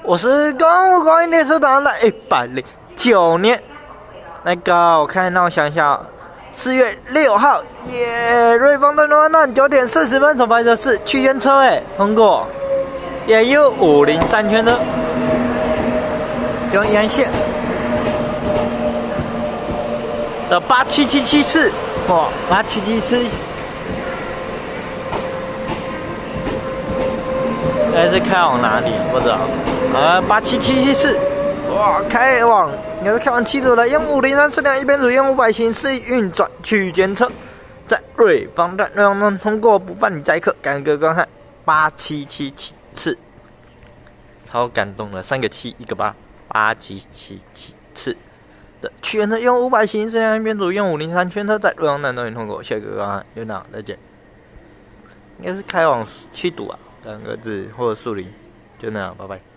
我是公务广电电视台的109年，我看让我想一下，4月6号，瑞丰的罗南9点40分所发的是区间车通过，也有503圈的，中央线的87774，哇，87774。是开往哪里？不知道。87774，哇，开往应该是开往7组的15034辆，一边组1500行驶运转区间车，在瑞芳站能通过不办理载客，感哥观看87774，超感动的，3个7，一个8，87774的区间车1500行驶辆，一边组15033圈车，在瑞芳站能通过，下个观看有哪再见。应该是开往7堵啊。2个字或者树林，就那样，拜拜。